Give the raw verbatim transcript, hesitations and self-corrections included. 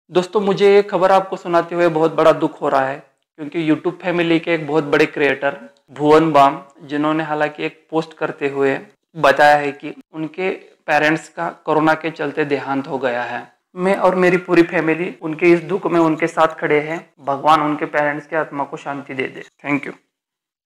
दोस्तों मुझे ये खबर आपको सुनाते हुए बहुत बड़ा दुख हो रहा है, क्योंकि यूट्यूब फैमिली के एक बहुत बड़े क्रिएटर भुवन बाम, जिन्होंने हालांकि एक पोस्ट करते हुए बताया है कि उनके पेरेंट्स का कोरोना के चलते देहांत हो गया है। मैं और मेरी पूरी फैमिली उनके इस दुख में उनके साथ खड़े हैं। भगवान उनके पेरेंट्स की आत्मा को शांति दे दे। Thank you.